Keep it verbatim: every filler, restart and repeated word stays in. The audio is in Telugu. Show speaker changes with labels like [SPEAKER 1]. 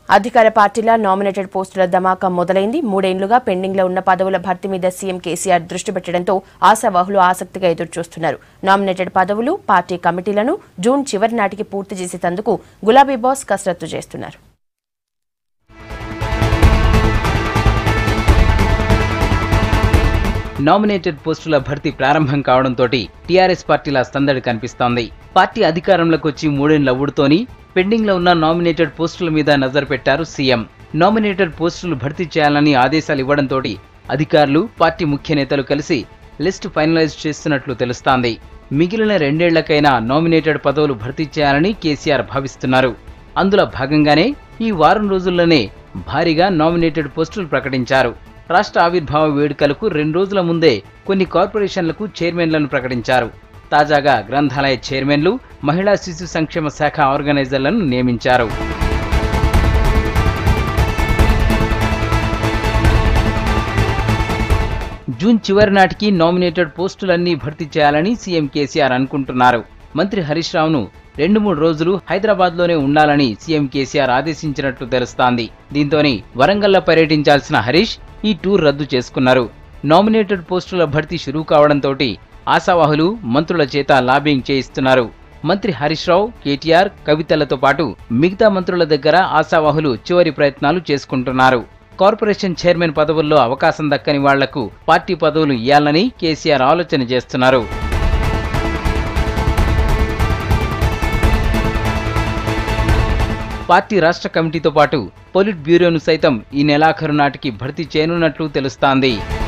[SPEAKER 1] అధికార పార్టీల నామినేటెడ్ పోస్టుల ధమాకా మొదలైంది. మూడేండ్లుగా పెండింగ్లో ఉన్న పదవుల భర్తీ మీద సీఎం కేసీఆర్ దృష్టి పెట్టడంతో ఆశావాహులు ఆసక్తిగా ఎదురుచూస్తున్నారు. నామినేటెడ్ పదవులు, పార్టీ కమిటీలను జూన్ చివరి నాటికి పూర్తి చేసేందుకు గులాబీ బాస్ కసరత్తు చేస్తున్నారు.
[SPEAKER 2] నామినేటెడ్ పోస్టుల భర్తీ ప్రారంభం కావడంతో టీఆర్ఎస్ పార్టీల సందడి కనిపిస్తోంది. పార్టీ అధికారంలోకి వచ్చి మూడేండ్ల ఊడుతోని పెండింగ్ లో ఉన్న నామినేటెడ్ పోస్టుల మీద నజర్ పెట్టారు సీఎం. నామినేటెడ్ పోస్టులు భర్తీ చేయాలని ఆదేశాలు ఇవ్వడంతో అధికారులు, పార్టీ ముఖ్య నేతలు కలిసి లిస్టు ఫైనలైజ్ చేస్తున్నట్లు తెలుస్తోంది. మిగిలిన రెండేళ్లకైనా నామినేటెడ్ పదవులు భర్తీ చేయాలని కేసీఆర్ భావిస్తున్నారు. అందులో భాగంగానే ఈ వారం రోజుల్లోనే భారీగా నామినేటెడ్ పోస్టులు ప్రకటించారు. రాష్ట్ర ఆవిర్భావ వేడుకలకు రెండు రోజుల ముందే కొన్ని కార్పొరేషన్లకు చైర్మన్లను ప్రకటించారు. తాజాగా గ్రంథాలయ చైర్మన్లు, మహిళా శిశు సంక్షేమ శాఖ ఆర్గనైజర్లను నియమించారు. జూన్ చివరి నాటికి నామినేటెడ్ పోస్టులన్నీ భర్తీ చేయాలని సీఎం కేసీఆర్ అనుకుంటున్నారు. మంత్రి హరీష్ రావును రెండు మూడు రోజులు హైదరాబాద్లోనే ఉండాలని సీఎం కేసీఆర్ ఆదేశించినట్లు తెలుస్తోంది. దీంతోనే వరంగల్లో పర్యటించాల్సిన హరీష్ ఈ టూర్ రద్దు చేసుకున్నారు. నామినేటెడ్ పోస్టుల భర్తీ షురూ కావడంతో ఆశావాహులు మంత్రుల చేత లాబింగ్ చేయిస్తున్నారు. మంత్రి హరీష్ రావు, కేటీఆర్, కవితలతో పాటు మిగతా మంత్రుల దగ్గర ఆశావాహులు చివరి ప్రయత్నాలు చేసుకుంటున్నారు. కార్పొరేషన్ చైర్మన్ పదవుల్లో అవకాశం దక్కని వాళ్లకు పార్టీ పదవులు ఇయ్యాలని కేసీఆర్ ఆలోచన చేస్తున్నారు. పార్టీ రాష్ట్ర కమిటీతో పాటు పొలిట్ బ్యూరోను సైతం ఈ నెలాఖరు నాటికి భర్తీ చేయనున్నట్లు తెలుస్తోంది.